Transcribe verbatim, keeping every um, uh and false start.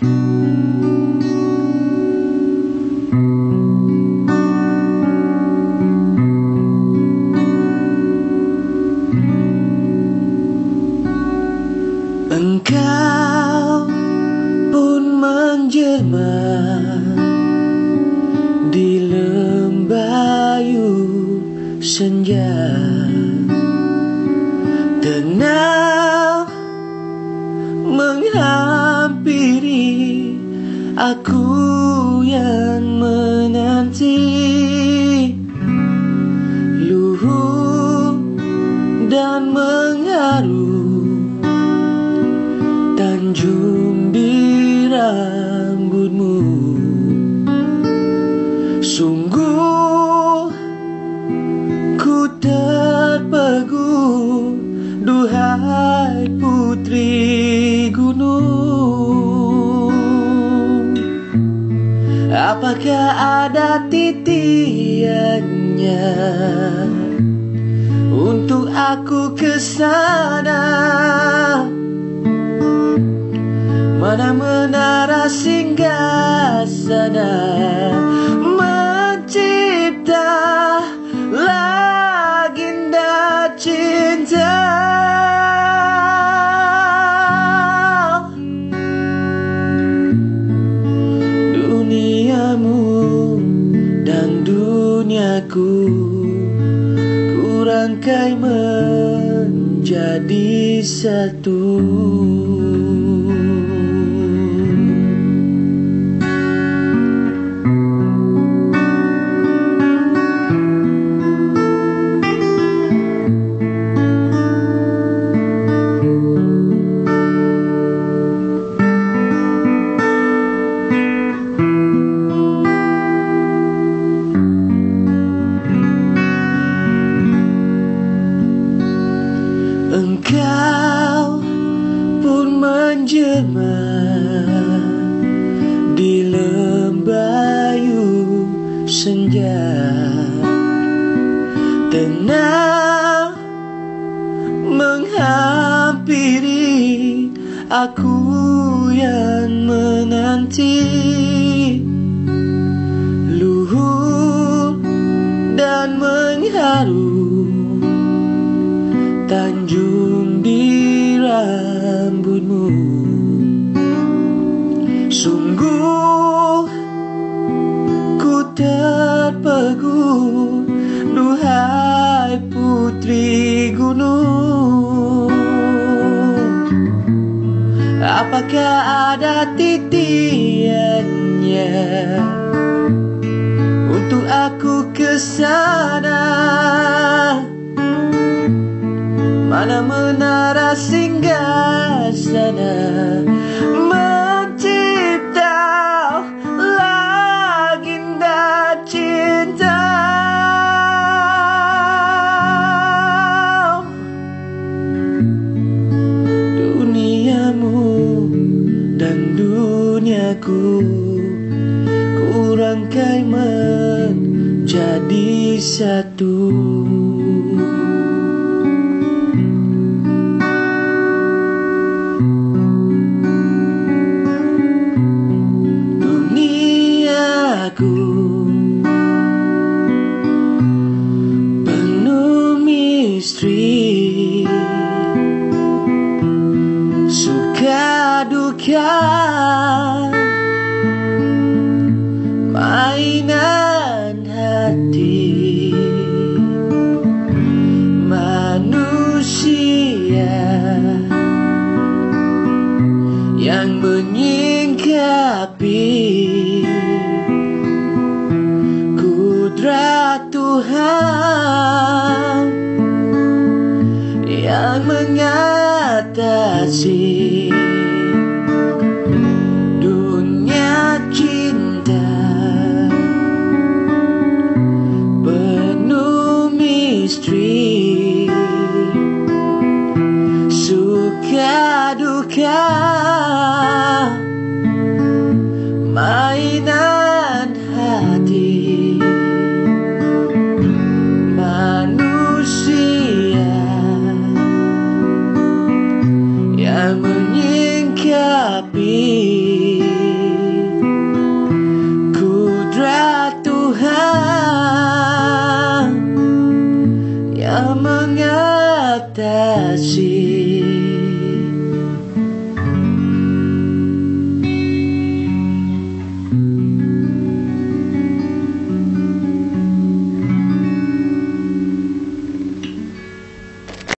Engkau pun menjelma di lembayu senja, tenang menghampiri aku yang menanti. Luhur dan mengharu tanjung di rambutmu. Sungguh ku terpegu, duhai putri gunung. Apakah ada titiannya untuk aku kesana? Mana menara singgasana mencipta legenda cinta. Duniamu dan duniaku ku rangkai menjadi satu. Engkau pun menjelma di lembayu senja, tenang menghampiri aku yang menanti. Luhur dan mengharu tanjung di rambutmu. Sungguh ku terpegu, duhai putri gunung. Apakah ada titiannya untuk aku kesana? Mana menara singgasana mencipta legenda cinta. Duniamu dan duniaku ku rangkai menjadi satu. Penuh misteri, suka duka, mainan hati manusia yang menyingkapi kudrat Tuhan yang mengatasi